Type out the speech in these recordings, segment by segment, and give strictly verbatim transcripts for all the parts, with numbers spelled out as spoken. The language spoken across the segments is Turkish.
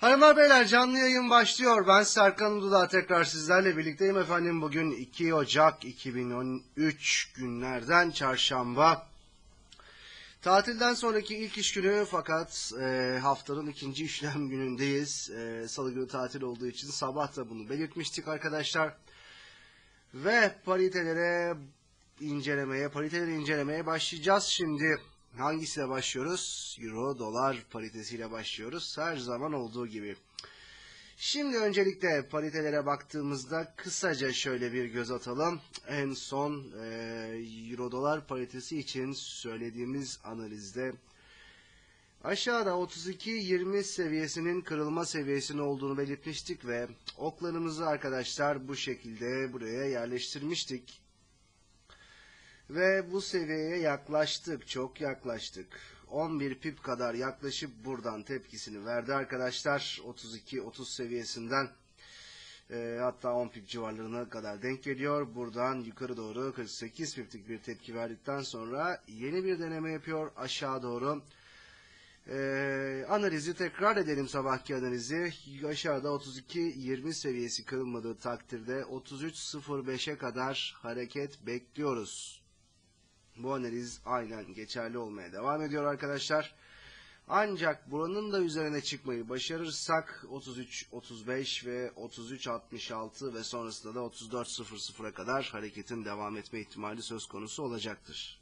Hanımlar beyler, canlı yayın başlıyor. Ben Serkan Uludağ, tekrar sizlerle birlikteyim efendim. Bugün iki Ocak iki bin on üç günlerden çarşamba. Tatilden sonraki ilk iş günü, fakat e, haftanın ikinci işlem günündeyiz. E, Salı günü tatil olduğu için sabah da bunu belirtmiştik arkadaşlar. Ve paritelere incelemeye, pariteleri incelemeye başlayacağız şimdi. Hangisiyle başlıyoruz? Euro dolar paritesiyle başlıyoruz. Her zaman olduğu gibi. Şimdi öncelikle paritelere baktığımızda kısaca şöyle bir göz atalım. En son e, Euro dolar paritesi için söylediğimiz analizde aşağıda otuz iki yirmi seviyesinin kırılma seviyesinin olduğunu belirtmiştik ve oklarımızı arkadaşlar bu şekilde buraya yerleştirmiştik. Ve bu seviyeye yaklaştık, çok yaklaştık. on bir pip kadar yaklaşıp buradan tepkisini verdi arkadaşlar. otuz iki otuz seviyesinden e, hatta on pip civarlarına kadar denk geliyor. Buradan yukarı doğru kırk sekiz piplik bir tepki verdikten sonra yeni bir deneme yapıyor aşağı doğru. E, analizi tekrar edelim, sabahki analizi. Aşağıda otuz iki yirmi seviyesi kırılmadığı takdirde otuz üç sıfır beşe kadar hareket bekliyoruz. Bu analiz aynen geçerli olmaya devam ediyor arkadaşlar. Ancak buranın da üzerine çıkmayı başarırsak otuz üç otuz beş ve otuz üç altmış altı ve sonrasında da otuz dört sıfır sıfıra kadar hareketin devam etme ihtimali söz konusu olacaktır.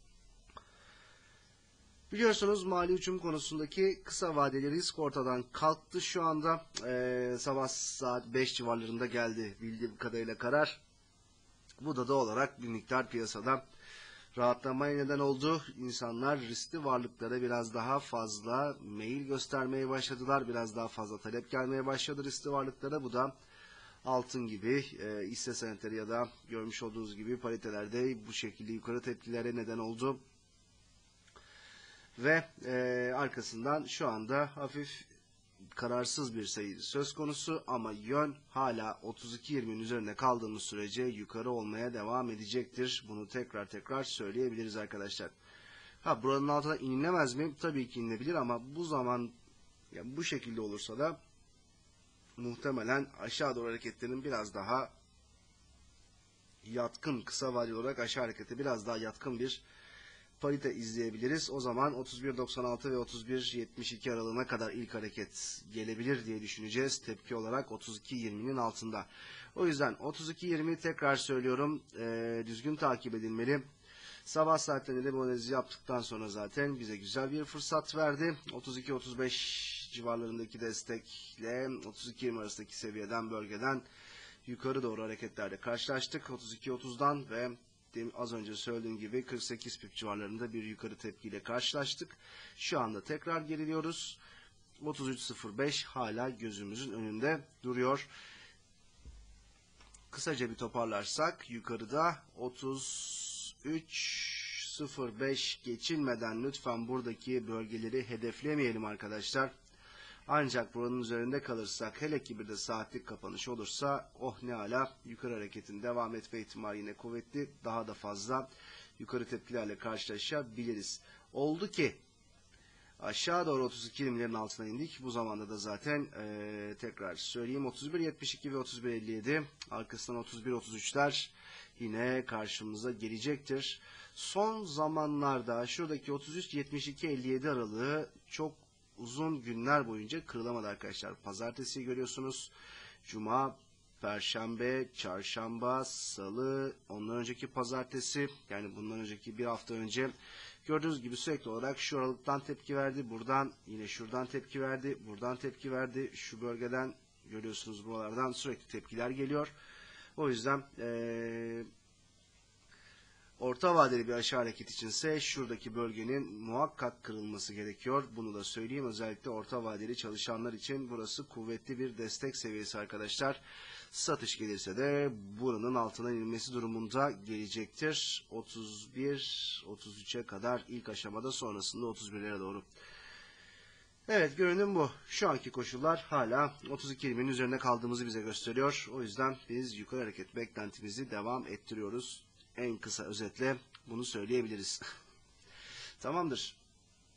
Biliyorsunuz mali uçum konusundaki kısa vadeli risk ortadan kalktı şu anda. Ee, sabah saat beş civarlarında geldi bildiğim kadarıyla karar. Bu da doğal olarak bir miktar piyasada rahatlamaya neden oldu. İnsanlar riskli varlıklara biraz daha fazla meyil göstermeye başladılar. Biraz daha fazla talep gelmeye başladı riskli varlıklara. Bu da altın gibi, e, hisse senetleri ya da görmüş olduğunuz gibi paritelerde bu şekilde yukarı tepkilere neden oldu. Ve e, arkasından şu anda hafif kararsız bir seyir söz konusu ama yön hala otuz iki yirminin üzerinde kaldığımız sürece yukarı olmaya devam edecektir. Bunu tekrar tekrar söyleyebiliriz arkadaşlar. Ha, buranın altına inilemez mi? Tabii ki inilebilir ama bu zaman yani bu şekilde olursa da muhtemelen aşağı doğru hareketlerin biraz daha yatkın, kısa vadeli olarak aşağı harekete biraz daha yatkın bir parite izleyebiliriz. O zaman otuz bir doksan altı ve otuz bir yetmiş iki aralığına kadar ilk hareket gelebilir diye düşüneceğiz. Tepki olarak otuz iki yirminin altında. O yüzden otuz iki yirmi tekrar söylüyorum, e, düzgün takip edilmeli. Sabah saatlerinde de bu analizi yaptıktan sonra zaten bize güzel bir fırsat verdi. otuz iki otuz beş civarlarındaki destekle otuz iki yirmi arasındaki seviyeden, bölgeden yukarı doğru hareketlerle karşılaştık. otuz iki otuzdan ve az önce söylediğim gibi kırk sekiz pip civarlarında bir yukarı tepkiyle karşılaştık. Şu anda tekrar geriliyoruz. otuz üç sıfır beş hala gözümüzün önünde duruyor. Kısaca bir toparlarsak yukarıda otuz üç sıfır beş geçilmeden lütfen buradaki bölgeleri hedeflemeyelim arkadaşlar. Ancak buranın üzerinde kalırsak, hele ki bir de saatlik kapanış olursa, oh ne ala, yukarı hareketin devam etme ihtimali yine kuvvetli. Daha da fazla yukarı tepkilerle karşılaşabiliriz. Oldu ki aşağı doğru otuz iki yirmilerin altına indik. Bu zamanda da zaten ee, tekrar söyleyeyim, otuz bir yetmiş iki ve otuz bir elli yedi, arkasından otuz bir otuz üçler yine karşımıza gelecektir. Son zamanlarda şuradaki otuz üç yetmiş iki elli yedi aralığı çok uzun günler boyunca kırılamadı arkadaşlar. Pazartesi görüyorsunuz. Cuma, Perşembe, Çarşamba, Salı, ondan önceki pazartesi, yani bundan önceki bir hafta önce gördüğünüz gibi sürekli olarak şu aralıktan tepki verdi. Buradan yine şuradan tepki verdi. Buradan tepki verdi. Şu bölgeden görüyorsunuz, buralardan sürekli tepkiler geliyor. O yüzden ee, orta vadeli bir aşağı hareket içinse şuradaki bölgenin muhakkak kırılması gerekiyor. Bunu da söyleyeyim. Özellikle orta vadeli çalışanlar için burası kuvvetli bir destek seviyesi arkadaşlar. Satış gelirse de buranın altına inilmesi durumunda gelecektir. otuz bir otuz üçe kadar ilk aşamada, sonrasında otuz birlere doğru. Evet, görünüm bu. Şu anki koşullar hala otuz iki yirminin üzerinde kaldığımızı bize gösteriyor. O yüzden biz yukarı hareket beklentimizi devam ettiriyoruz. En kısa özetle bunu söyleyebiliriz. Tamamdır.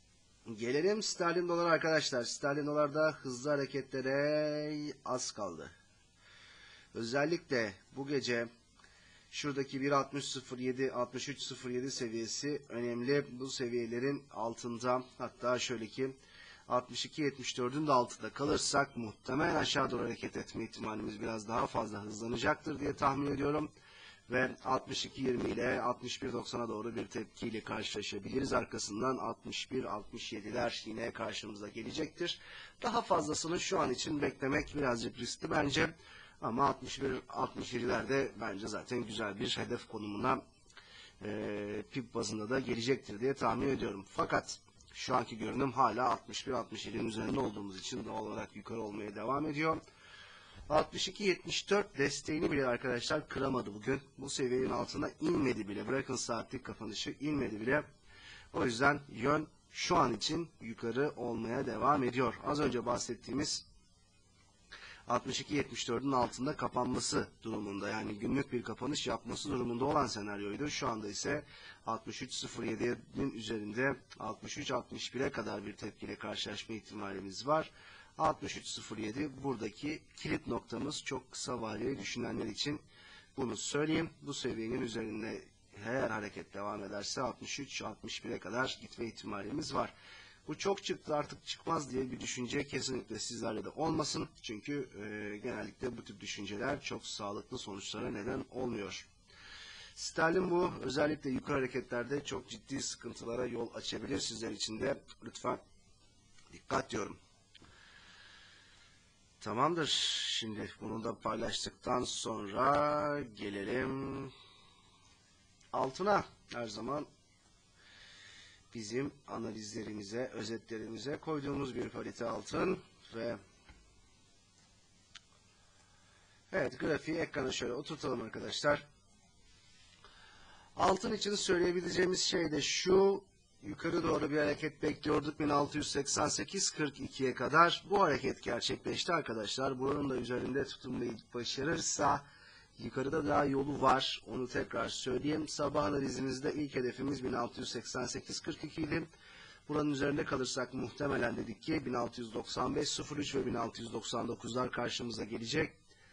Gelelim sterlin dolar arkadaşlar. Sterlin dolarda hızlı hareketlere az kaldı. Özellikle bu gece şuradaki bir altmış sıfır yedi altmış üç sıfır yedi seviyesi önemli. Bu seviyelerin altında, hatta şöyle ki altmış iki yetmiş dördün de altında kalırsak muhtemelen aşağı doğru hareket etme ihtimalimiz biraz daha fazla hızlanacaktır diye tahmin ediyorum. Ve altmış iki yirmi ile altmış bir doksana doğru bir tepkiyle karşılaşabiliriz. Arkasından altmış bir altmış yediler yine karşımıza gelecektir. Daha fazlasını şu an için beklemek birazcık riskli bence. Ama altmış bir altmış yedilerde bence zaten güzel bir hedef konumuna e, pip bazında da gelecektir diye tahmin ediyorum. Fakat şu anki görünüm hala altmış bir altmış yedinin üzerinde olduğumuz için doğal olarak yukarı olmaya devam ediyor. altmış iki yetmiş dört desteğini bile arkadaşlar kıramadı bugün. Bu seviyenin altına inmedi bile. Bırakın saatlik kapanışı, inmedi bile. O yüzden yön şu an için yukarı olmaya devam ediyor. Az önce bahsettiğimiz altmış iki yetmiş dördün altında kapanması durumunda, yani günlük bir kapanış yapması durumunda olan senaryoydu. Şu anda ise altmış üç sıfır yedi'nin üzerinde altmış üç altmış bir'e kadar bir tepkiyle karşılaşma ihtimalimiz var. altmış üç sıfır yedi buradaki kilit noktamız, çok kısa vadeli düşünenler için bunu söyleyeyim. Bu seviyenin üzerinde eğer hareket devam ederse altmış üç altmış bir'e kadar gitme ihtimalimiz var. Bu çok çıktı artık çıkmaz diye bir düşünce kesinlikle sizlerle de olmasın. Çünkü e, genellikle bu tip düşünceler çok sağlıklı sonuçlara neden olmuyor. Sterlin bu özellikle yukarı hareketlerde çok ciddi sıkıntılara yol açabilir. Sizler için de lütfen dikkat diyorum. Tamamdır. Şimdi bunu da paylaştıktan sonra gelelim altına. Her zaman bizim analizlerimize, özetlerimize koyduğumuz bir parite altın ve evet, grafiği ekrana şöyle oturtalım arkadaşlar. Altın için söyleyebileceğimiz şey de şu: yukarı doğru bir hareket bekliyorduk bin altı yüz seksen sekiz kırk iki'ye kadar. Bu hareket gerçekleşti arkadaşlar. Buranın da üzerinde tutunmayı başarırsa yukarıda daha yolu var. Onu tekrar söyleyeyim. Sabah analizimizde ilk hedefimiz bin altı yüz seksen sekiz kırk iki idi. Buranın üzerinde kalırsak muhtemelen dedik ki bin altı yüz doksan beş sıfır üç ve bin altı yüz doksan dokuz'lar karşımıza gelecek.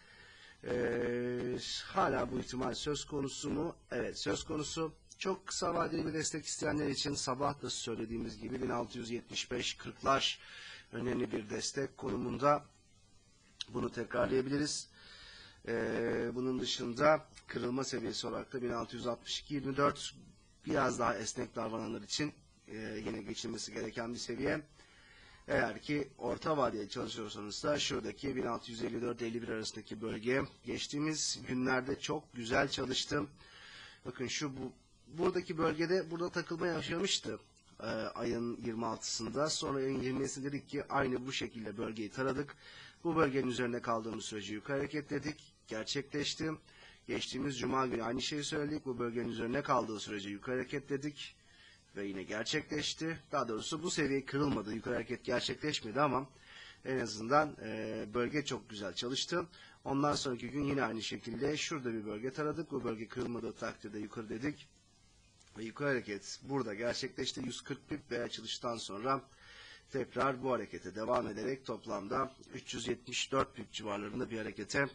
Ee, hala bu ihtimal söz konusu mu? Evet, söz konusu. Çok kısa vadeli bir destek isteyenler için sabah da söylediğimiz gibi bin altı yüz yetmiş beş kırk'lar önemli bir destek konumunda. Bunu tekrarlayabiliriz. Ee, bunun dışında kırılma seviyesi olarak da bin altı yüz altmış iki yirmi dört biraz daha esnek davrananlar için e, yine geçilmesi gereken bir seviye. Eğer ki orta vadeli çalışıyorsanız da şuradaki bin altı yüz elli dört elli bir arasındaki bölge geçtiğimiz günlerde çok güzel çalıştım. Bakın şu bu buradaki bölgede burada takılma yaşamıştı e, ayın yirmi altısında. Sonra ayın yirmisinde dedik ki aynı bu şekilde bölgeyi taradık. Bu bölgenin üzerinde kaldığımız sürece yukarı hareketledik. Gerçekleşti. Geçtiğimiz cuma günü aynı şeyi söyledik. Bu bölgenin üzerine kaldığı sürece yukarı hareketledik. Ve yine gerçekleşti. Daha doğrusu bu seviye kırılmadı. Yukarı hareket gerçekleşmedi ama en azından e, bölge çok güzel çalıştı. Ondan sonraki gün yine aynı şekilde şurada bir bölge taradık. Bu bölge kırılmadığı takdirde yukarı dedik. Ve yukarı hareket burada gerçekleşti. yüz kırk pip ve açılıştan sonra tekrar bu harekete devam ederek toplamda üç yüz yetmiş dört pip civarlarında bir harekete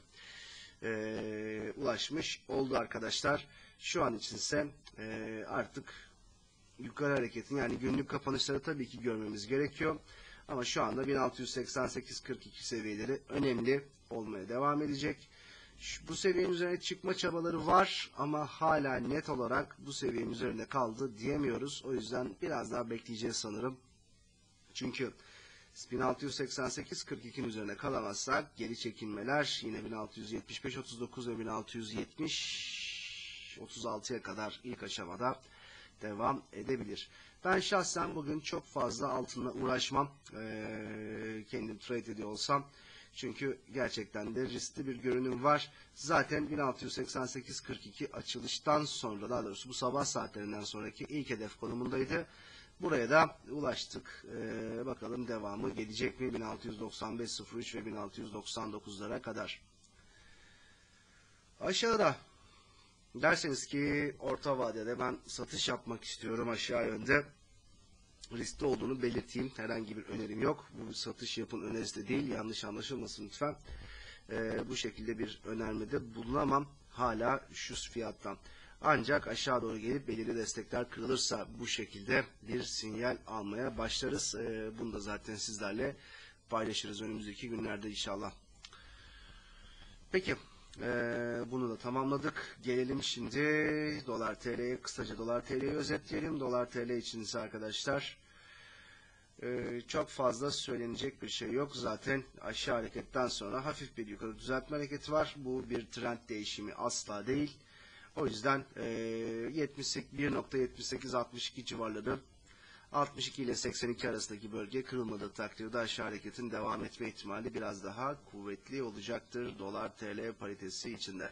e, ulaşmış oldu arkadaşlar. Şu an içinse e, artık yukarı hareketin, yani günlük kapanışları tabii ki görmemiz gerekiyor. Ama şu anda bin altı yüz seksen sekiz kırk iki seviyeleri önemli olmaya devam edecek. Şu, bu seviyenin üzerine çıkma çabaları var ama hala net olarak bu seviyenin üzerinde kaldı diyemiyoruz. O yüzden biraz daha bekleyeceğiz sanırım. Çünkü bin altı yüz seksen sekiz kırk iki'nin üzerine kalamazsak geri çekilmeler yine bin altı yüz yetmiş beş otuz dokuz ve bin altı yüz yetmiş otuz altı'ya kadar ilk aşamada devam edebilir. Ben şahsen bugün çok fazla altınla uğraşmam. Ee, kendim trade ediyor olsam. Çünkü gerçekten de riskli bir görünüm var. Zaten bin altı yüz seksen sekiz kırk iki açılıştan sonra, daha doğrusu bu sabah saatlerinden sonraki ilk hedef konumundaydı. Buraya da ulaştık. Ee, bakalım devamı gelecek mi? bin altı yüz doksan beş sıfır üç ve bin altı yüz doksan dokuz'lara kadar. Aşağıda derseniz ki orta vadede ben satış yapmak istiyorum aşağı yönde. riskli olduğunu belirteyim. Herhangi bir önerim yok. Bu bir satış yapın önerisi de değil. Yanlış anlaşılmasın lütfen. Ee, bu şekilde bir önermede bulunamam. Hala şu fiyattan. Ancak aşağı doğru gelip belirli destekler kırılırsa bu şekilde bir sinyal almaya başlarız. Ee, bunu da zaten sizlerle paylaşırız önümüzdeki günlerde inşallah. Peki. Ee, bunu da tamamladık. Gelelim şimdi dolar T L'ye. Kısaca dolar T L'yi özetleyelim. Dolar T L için ise arkadaşlar e, çok fazla söylenecek bir şey yok. Zaten aşağı hareketten sonra hafif bir yukarı düzeltme hareketi var. Bu bir trend değişimi asla değil. O yüzden e, bir nokta yetmiş sekiz altmış iki civarları, altmış iki ile seksen iki arasındaki bölge kırılmadığı takdirde aşağı hareketin devam etme ihtimali biraz daha kuvvetli olacaktır dolar T L paritesi içinde.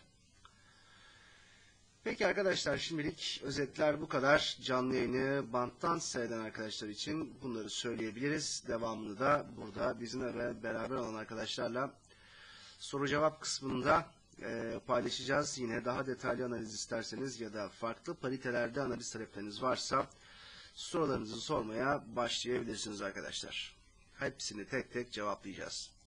Peki arkadaşlar, şimdilik özetler bu kadar. Canlı yayını banttan seyreden arkadaşlar için bunları söyleyebiliriz. Devamını da burada bizimle beraber olan arkadaşlarla soru cevap kısmında e, paylaşacağız. Yine daha detaylı analiz isterseniz ya da farklı paritelerde analiz talepleriniz varsa sorularınızı sormaya başlayabilirsiniz arkadaşlar. Hepsini tek tek cevaplayacağız.